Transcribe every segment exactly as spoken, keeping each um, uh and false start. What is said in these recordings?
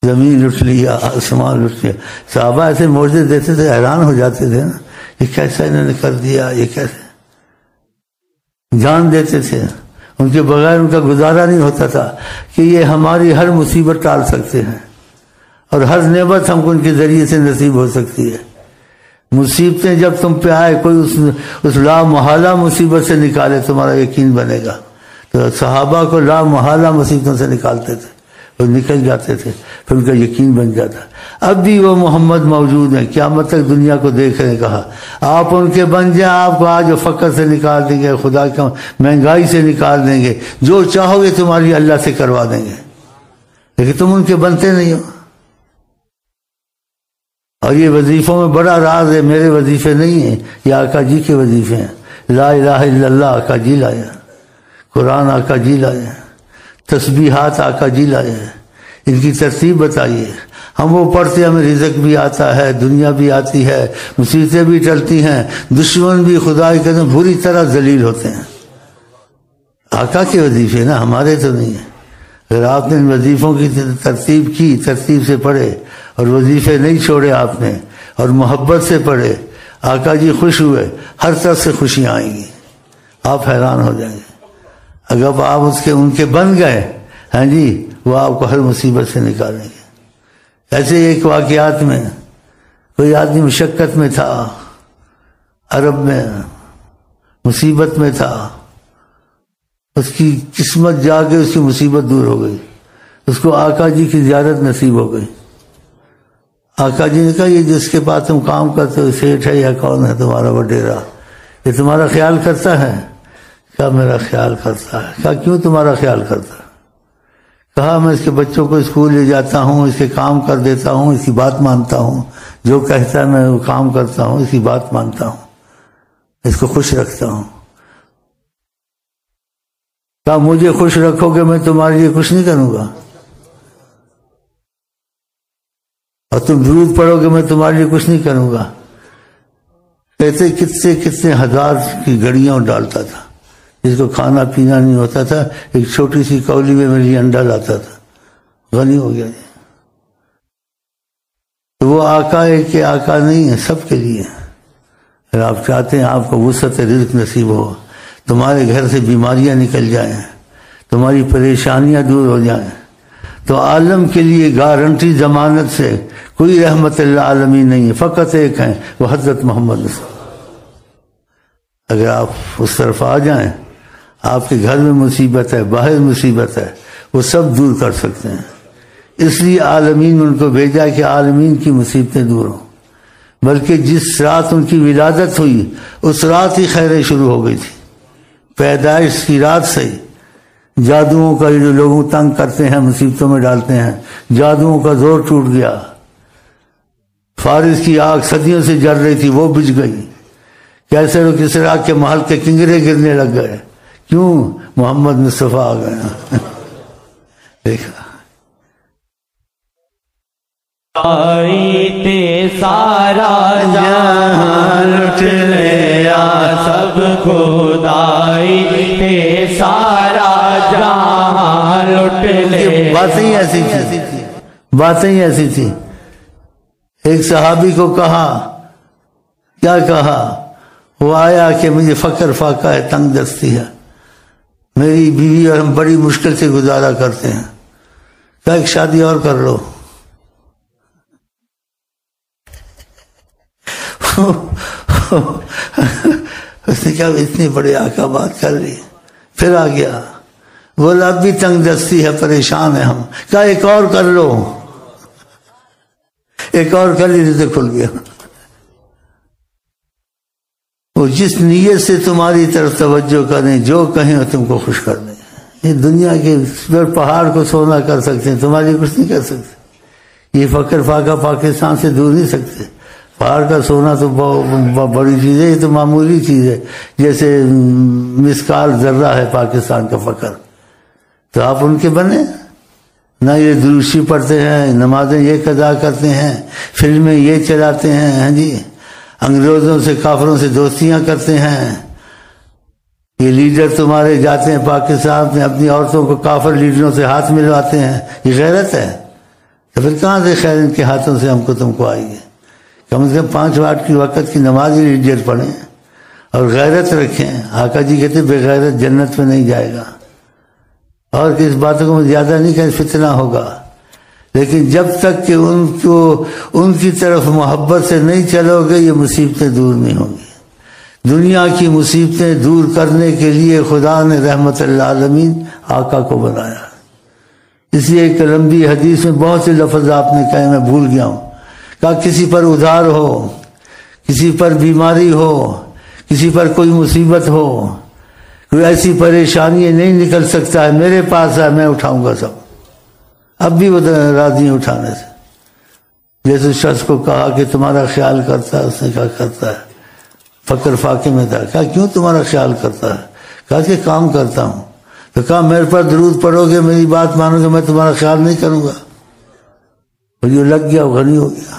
زمین لٹ لیا، آسمان لٹ لیا. صحابہ ایسے معجزے دیتے تھے، حیران ہو جاتے تھے نا، یہ کیسا انہوں نے کر دیا، یہ کیسے. جان دیتے تھے، ان کے بغیر ان کا گزارا نہیں ہوتا تھا کہ یہ ہماری ہر مصیبت ٹال سکتے ہیں اور ہر نعمت ہم کو ان کے ذریعے سے نصیب ہو سکتی ہے. مصیبتیں جب تم پہ آئے، کوئی اس اس لا محالہ مصیبت سے نکالے، تمہارا یقین بنے گا. تو صحابہ کو لا محالہ مصیبتوں سے نکالتے تھے، وہ نکل جاتے تھے، پھر ان کا یقین بن جاتا. اب بھی وہ محمد موجود ہیں، قیامت تک دنیا کو دیکھ رہے. کہا آپ ان کے بن جائیں، آپ کو آج فقر سے نکال دیں گے، خدا کا مہنگائی سے نکال دیں گے، جو چاہو گے تمہاری اللہ سے کروا دیں گے، لیکن تم ان کے بنتے نہیں ہو. اور یہ وظیفوں میں بڑا راز ہے، میرے وظیفے نہیں ہیں، یہ آقا جی کے وظیفے ہیں. لا الہ الا اللہ آقا جی لائے، قرآن آقا جی لائے، تسبیحات آقا جی لائے. ان کی ترتیب بتائیے. ہم وہ پڑھتے ہمیں رزق بھی آتا ہے، دنیا بھی آتی ہے، مصیبتیں بھی ٹلتی ہیں، دشمن بھی خدا کی قسم بری طرح ذلیل ہوتے ہیں. آقا کے وظیفے نا، ہمارے تو نہیں ہیں. اگر آپ نے ان وظیفوں کی ترتیب کی، ترتیب سے پڑھے اور وظیفے نہیں چھوڑے آپ نے، اور محبت سے پڑھے، آقا جی خوش ہوئے، ہر طرف سے خوشیاں آئیں گی، آپ حیران ہو جائیں گے. اگر آپ اس کے ان کے بن گئے، ہاں جی، وہ آپ کو ہر مصیبت سے نکالیں گے. ایسے ایک واقعات میں کوئی آدمی مشقت میں تھا، عرب میں مصیبت میں تھا، اس کی قسمت جا کے اس کی مصیبت دور ہو گئی، اس کو آقا جی کی زیارت نصیب ہو گئی. آقا جی نے کہا یہ جس کے پاس تم کام کرتے ہو سیٹھ ہے یا کون ہے تمہارا وڈیرا، یہ تمہارا خیال کرتا ہے؟ کیا میرا خیال کرتا ہے؟ کہا کیوں تمہارا خیال کرتا ہے؟ کہا میں اس کے بچوں کو اسکول لے جاتا ہوں، اس کے کام کر دیتا ہوں، اس کی بات مانتا ہوں، جو کہتا ہے میں وہ کام کرتا ہوں، اس کی بات مانتا ہوں، اس کو خوش رکھتا ہوں. کہا مجھے خوش رکھو گے میں تمہارے لیے کچھ نہیں کروں گا، اور تم درود پڑھو گے میں تمہارے لیے کچھ نہیں کروں گا. کہتے کتنے کتنے ہزار کی گڑیاں ڈالتا تھا، جس کو کھانا پینا نہیں ہوتا تھا، ایک چھوٹی سی کولی میں میرے لیے انڈا لاتا تھا، غنی ہو گیا. تو وہ آقا ہے کہ آقا نہیں ہے، سب کے لیے. اگر آپ چاہتے ہیں آپ کو وسعت رزق نصیب ہو، تمہارے گھر سے بیماریاں نکل جائیں، تمہاری پریشانیاں دور ہو جائیں، تو عالم کے لیے گارنٹی ضمانت سے کوئی رحمت اللہ عالمین نہیں ہے، فقط ایک ہیں، وہ حضرت محمد صلی اللہ علیہ وسلم. اگر آپ اس طرف آ جائیں، آپ کے گھر میں مصیبت ہے، باہر مصیبت ہے، وہ سب دور کر سکتے ہیں. اس لیے عالمین ان کو بھیجا کہ عالمین کی مصیبتیں دور ہوں. بلکہ جس رات ان کی ولادت ہوئی اس رات ہی خیریں شروع ہو گئی تھی. پیدائش کی رات سے جادوؤں کا جو لوگوں تنگ کرتے ہیں، مصیبتوں میں ڈالتے ہیں، جادوؤں کا زور ٹوٹ گیا. فارس کی آگ صدیوں سے جل رہی تھی، وہ بجھ گئی. کیسے رو کسرا کے محل کے کنگرے گرنے لگ گئے. کیوں؟ محمد مصطفیٰ آ گئے. دیکھا تے سارا جہان لٹ لیا سب خدائی تے سارا جہان لٹ لیا. باتیں ایسی تھی، باتیں ایسی تھی. ایک صحابی کو کہا، کیا کہا؟ وہ آیا کہ مجھے فقر فاقہ ہے، تنگ دستی ہے، میری بیوی اور ہم بڑی مشکل سے گزارا کرتے ہیں، کیا ایک شادی اور کر لو. اس نے کہا اتنی بڑی آقا بات کر لی. پھر آ گیا، بولا اب بھی تنگ دستی ہے، پریشان ہے ہم. کہا ایک اور کر لو. ایک اور کر لی تو کھل گیا. وہ جس نیت سے تمہاری طرف توجہ کریں، جو کہیں وہ تم کو خوش کر دیں. یہ دنیا کے پہاڑ کو سونا کر سکتے ہیں، تمہارے کچھ نہیں کر سکتے. یہ فقر فاقہ پاکستان سے دور نہیں سکتے. پہاڑ کا سونا تو بڑی چیز ہے، یہ تو معمولی چیز ہے، جیسے مسکال ذرہ ہے پاکستان کا فقر. تو آپ ان کے بنے نہ. یہ دروشی پڑھتے ہیں، نمازیں یہ قضا کرتے ہیں، فلمیں یہ چلاتے ہیں، ہاں جی، انگریزوں سے کافروں سے دوستیاں کرتے ہیں. یہ لیڈر تمہارے جاتے ہیں پاکستان میں، اپنی عورتوں کو کافر لیڈروں سے ہاتھ ملواتے ہیں. یہ غیرت ہے؟ تو پھر کہاں سے خیر ان کے ہاتھوں سے ہم کو تم کو آئی ہے؟ کم از کم پانچ وقت کی وقت کی نماز ہی جیت پڑھیں اور غیرت رکھیں. آقا جی کہتے بے غیرت جنت میں نہیں جائے گا. اور کس باتوں کو زیادہ نہیں کہ فتنہ ہوگا، لیکن جب تک کہ ان کو ان کی طرف محبت سے نہیں چلو گے یہ مصیبتیں دور نہیں ہوں گی. دنیا کی مصیبتیں دور کرنے کے لیے خدا نے رحمت للعالمین آقا کو بنایا. اس لیے ایک لمبی حدیث میں بہت سے لفظ آپ نے کہے، میں بھول گیا ہوں. کہا کسی پر ادھار ہو، کسی پر بیماری ہو، کسی پر کوئی مصیبت ہو، کوئی ایسی پریشانی نہیں نکل سکتا ہے، میرے پاس ہے، میں اٹھاؤں گا سب. اب بھی وہ راضی اٹھانے سے. جیسے شخص کو کہا کہ تمہارا خیال کرتا ہے، اس نے کہا کرتا ہے. فقر فاقے میں تھا. کہا کیوں تمہارا خیال کرتا ہے؟ کہا کہ کام کرتا ہوں. تو کہا میرے پر درود پڑھو گے، میری بات مانو گے، میں تمہارا خیال نہیں کروں گا. اور یہ لگ گیا، غنی ہو گیا.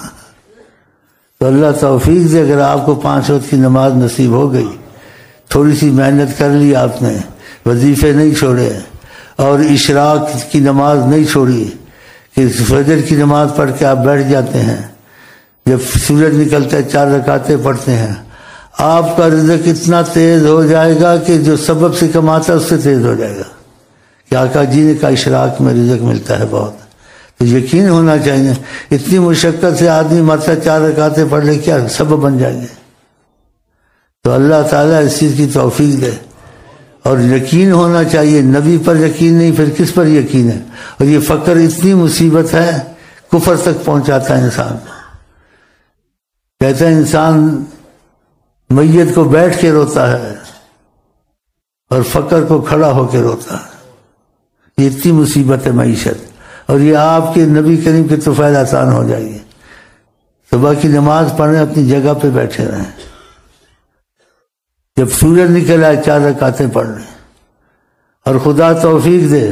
تو اللہ توفیق دے، اگر آپ کو پانچ وقت کی نماز نصیب ہو گئی، تھوڑی سی محنت کر لی آپ نے، وظیفے نہیں چھوڑے اور اشراق کی نماز نہیں چھوڑی کہ فجر کی نماز پڑھ کے آپ بیٹھ جاتے ہیں، جب سورج نکلتا ہے چار رکعتیں پڑھتے ہیں، آپ کا رزق اتنا تیز ہو جائے گا کہ جو سبب سے کماتا ہے اس سے تیز ہو جائے گا. کہ آقا جی نے کہا اشراق میں رزق ملتا ہے بہت. تو یقین ہونا چاہیے. اتنی مشقت سے آدمی مرتا چار رکعتیں پڑھ لے، کیا سبب بن جائیں گے. تو اللہ تعالیٰ اس چیز کی توفیق دے. اور یقین ہونا چاہیے. نبی پر یقین نہیں پھر کس پر یقین ہے؟ اور یہ فقر اتنی مصیبت ہے، کفر تک پہنچاتا ہے انسان. کہتا ہے انسان میت کو بیٹھ کے روتا ہے اور فقر کو کھڑا ہو کے روتا ہے. یہ اتنی مصیبت ہے معیشت. اور یہ آپ کے نبی کریم کے طفیل آسان ہو جائے گی. صبح کی نماز پڑھیں، اپنی جگہ پہ بیٹھے رہیں، جب سورج نکل آئے چار رکعتیں پڑھ لیں. اور خدا توفیق دے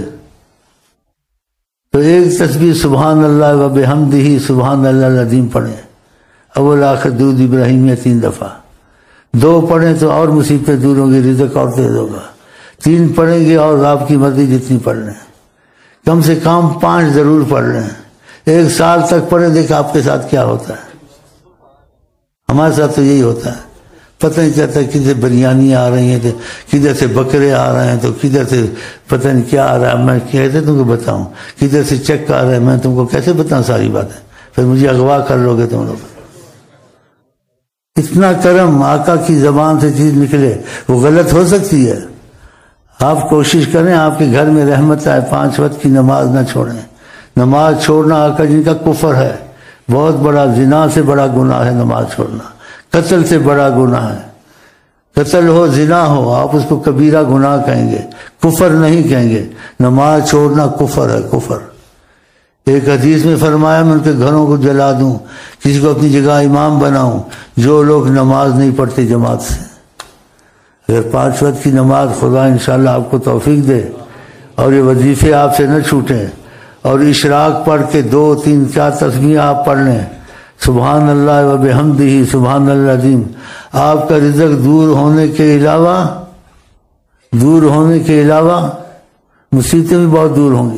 تو ایک تسبیح سبحان اللہ و بحمدہ سبحان اللہ العظیم پڑھیں. اول آخر درود ابراہیمیہ تین دفعہ. دو پڑھیں تو اور مصیبتیں دور ہوں گی، رزق اور تیز ہوگا. تین پڑھیں گے اور آپ کی مرضی جتنی پڑھ لیں. کم سے کم پانچ ضرور پڑھ لیں. ایک سال تک پڑھیں، دیکھ آپ کے ساتھ کیا ہوتا ہے. ہمارے ساتھ تو یہی ہوتا ہے. پتہ نہیں چلتا کدھر بریانی آ رہی ہیں، کدھر سے بکرے آ رہے ہیں، تو کدھر سے پتہ نہیں کیا آ رہا ہے. میں کیسے تم کو بتاؤں؟ کدھر سے چیک آ رہا ہے، میں تم کو کیسے بتاؤں ساری باتیں؟ پھر مجھے اغوا کر لو گے تم لوگ. اتنا کرم آقا کی زبان سے چیز نکلے وہ غلط ہو سکتی ہے. آپ کوشش کریں آپ کے گھر میں رحمت آئے. پانچ وقت کی نماز نہ چھوڑیں. نماز چھوڑنا آقا جن کا کفر ہے، بہت بڑا. زنا سے بڑا گناہ ہے نماز چھوڑنا. قتل سے بڑا گناہ ہے. قتل ہو، زنا ہو، آپ اس کو کبیرہ گناہ کہیں گے، کفر نہیں کہیں گے. نماز چھوڑنا کفر ہے، کفر. ایک حدیث میں فرمایا میں ان کے گھروں کو جلا دوں، کسی کو اپنی جگہ امام بناؤں جو لوگ نماز نہیں پڑھتے جماعت سے. اگر پانچ وقت کی نماز خدا انشاءاللہ آپ کو توفیق دے اور یہ وظیفے آپ سے نہ چھوٹیں، اور اشراق پڑھ کے دو تین چار تسبیح آپ پڑھ لیں، سبحان اللہ و بحمدہ سبحان اللہ العظیم، آپ کا رزق دور ہونے کے علاوہ دور ہونے کے علاوہ مصیبتیں بھی بہت دور ہوں گی.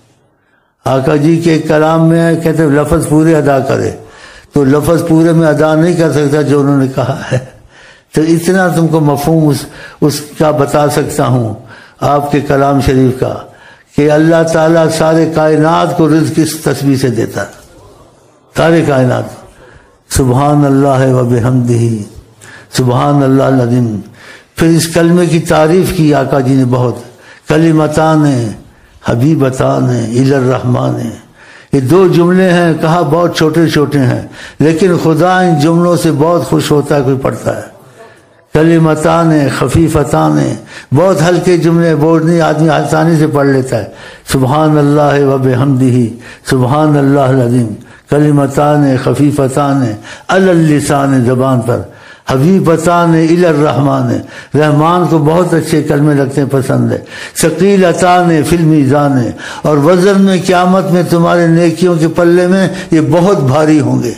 آقا جی کے کلام میں ہے، کہتے لفظ پورے ادا کرے، تو لفظ پورے میں ادا نہیں کر سکتا جو انہوں نے کہا ہے. تو اتنا تم کو مفہوم اس, اس کا بتا سکتا ہوں آپ کے کلام شریف کا، کہ اللہ تعالیٰ سارے کائنات کو رزق اس تسبیح سے دیتا ہے. سارے کائنات. سبحان اللہ و بحمدہ سبحان اللہ العظیم. پھر اس کلمے کی تعریف کی آقا جی نے بہت. کلمتان حبیبتان الی الرحمن، یہ دو جملے ہیں، کہا بہت چھوٹے چھوٹے ہیں، لیکن خدا ان جملوں سے بہت خوش ہوتا ہے کوئی پڑھتا ہے. کلمتان خفیفتان، بہت ہلکے جملے، بورڈ نہیں، آدمی آسانی سے پڑھ لیتا ہے. سبحان اللہ و بحمدہ سبحان اللہ العظیم. کلمتان خفیفتان علی اللسان، زبان پر. حبیبتان الی الرحمن، رحمان کو بہت اچھے کلمے لگتے ہیں، پسند ہے. ثقیلتان فی المیزان، اور وزن میں قیامت میں تمہارے نیکیوں کے پلے میں یہ بہت بھاری ہوں گے.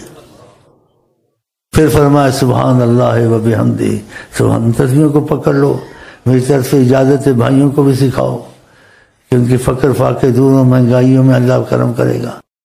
پھر فرمایا سبحان اللہ و بحمدہ سبحان. تسبیحوں کو پکڑ لو. میری طرف سے اجازت ہے، بھائیوں کو بھی سکھاؤ، کہ ان کی فقر فاقے دور ہوں، مہنگائیوں میں اللہ کرم کرے گا.